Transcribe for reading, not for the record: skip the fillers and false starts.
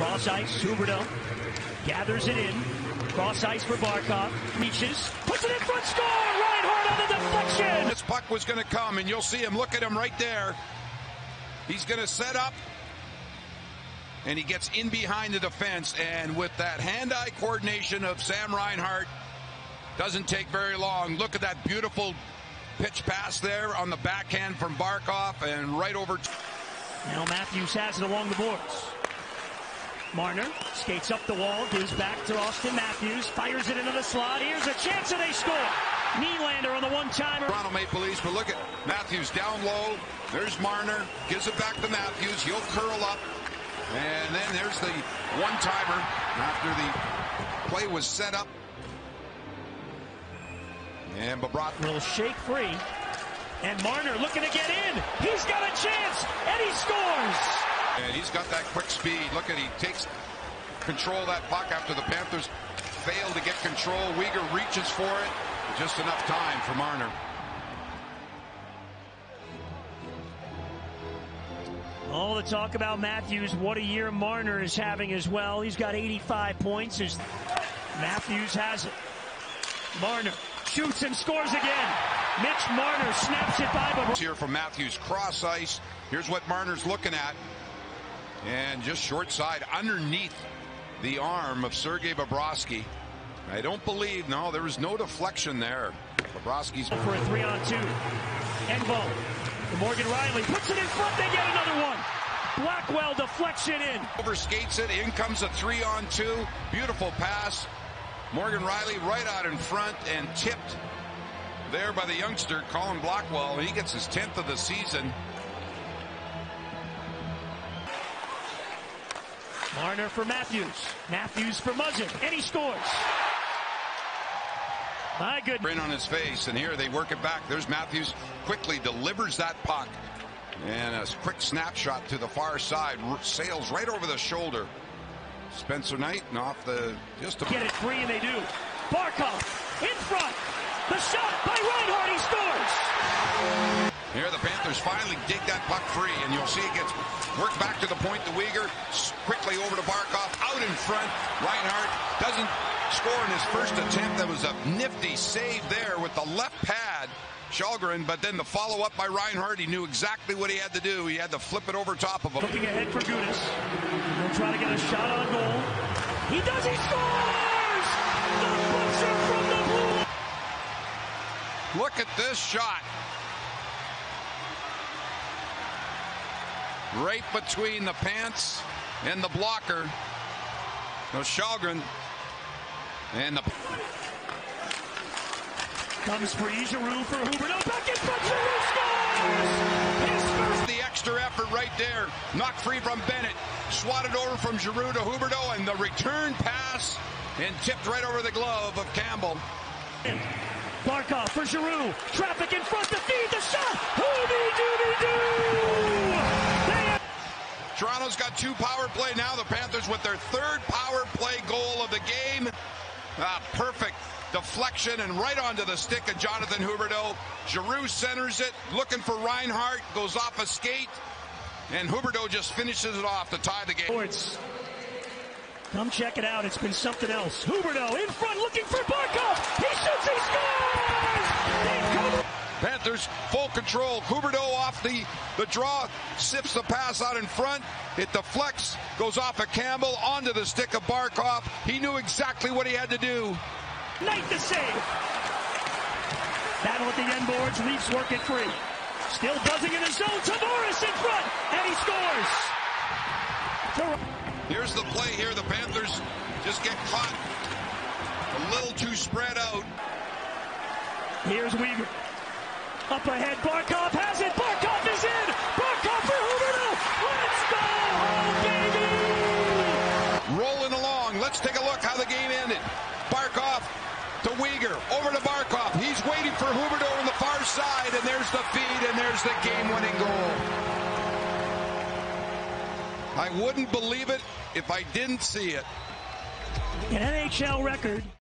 Cross ice, Huberdeau gathers it in. Cross ice for Barkov. Reaches, puts it in front, score! Reinhart on the deflection! This puck was going to come, and you'll see him. Look at him right there. He's going to set up, and he gets in behind the defense. And with that hand-eye coordination of Sam Reinhart, doesn't take very long. Look at that beautiful pitch pass there on the backhand from Barkov, and right over. Now Matthews has it along the boards. Marner skates up the wall, gives back to Austin Matthews, fires it into the slot. Here's a chance, and they score. Nylander on the one-timer. Toronto Maple Leafs, but look at Matthews down low. There's Marner, gives it back to Matthews. He'll curl up, and then there's the one-timer after the play was set up. And Bobrovsky will shake free, and Marner looking to get in. He's got a chance, and he scores. And he's got that quick speed. Look at, he takes control of that puck after the Panthers fail to get control. Weegar reaches for it. Just enough time for Marner. All the talk about Matthews, what a year Marner is having as well. He's got 85 points. Matthews has it. Marner shoots and scores again. Mitch Marner snaps it by Bobrovsky. Here from Matthews, cross ice. Here's what Marner's looking at. And just short side underneath the arm of Sergei Bobrovsky. I don't believe, no, there was no deflection there. Bobrovsky's for a 3-on-2. Engvall to Morgan Riley, puts it in front, they get another one. Blackwell deflection in. Overskates it, in comes a 3-on-2. Beautiful pass. Morgan Riley right out in front and tipped there by the youngster, Colin Blackwell. He gets his 10th of the season. Marner for Matthews. Matthews for Muzzin, and he scores. My goodness. Grin on his face, and here they work it back. There's Matthews, quickly delivers that puck. And a quick snapshot to the far side, sails right over the shoulder. Spencer Knight, and off the, just to get it free, and they do. Barkov in front. The shot by Reinhart, he scores. Here the Panthers finally dig that puck free, and you'll see it gets worked back to the point to Weegar, quickly over to Barkov, out in front. Reinhart doesn't score in his first attempt. That was a nifty save there with the left pad, Källgren, but then the follow-up by Reinhart, he knew exactly what he had to do. He had to flip it over top of him. Looking ahead for Gudas. He'll try to get a shot on goal. He does, he scores! The butcher from the blue. Look at this shot. Right between the pants and the blocker. No, Källgren. And the comes free, Giroux for Huberdeau, back in front, Giroux scores! His first. The extra effort right there, knocked free from Bennett, swatted over from Giroux to Huberdeau, and the return pass, and tipped right over the glove of Campbell. Barkov for Giroux, traffic in front to feed the shot, Hooby-Dooby-Doo! Toronto's got 2 power play now, the Panthers with their 3rd power play goal of the game. Perfect deflection and right onto the stick of Jonathan Huberdeau. Giroux centers it, looking for Reinhart, goes off a skate, and Huberdeau just finishes it off to tie the game. Come check it out, it's been something else. Huberdeau in front, looking for Barkov. He shoots, he scores! Panthers full control. Huberdeau off the draw, sifts the pass out in front. It deflects, goes off of Campbell onto the stick of Barkov. He knew exactly what he had to do. Knight the save. Battle at the end boards, Leafs work it free. Still buzzing in the zone, Tavares in front, and he scores. Here's the play here. The Panthers just get caught a little too spread out. Here's Weegar. Up ahead, Barkov has it. Barkov is in. Barkov for Huberdeau. Let's go, baby! Rolling along. Let's take a look how the game ended. Barkov to Weegar. Over to Barkov. He's waiting for Huberdeau on the far side, and there's the feed, and there's the game-winning goal. I wouldn't believe it if I didn't see it. An NHL record.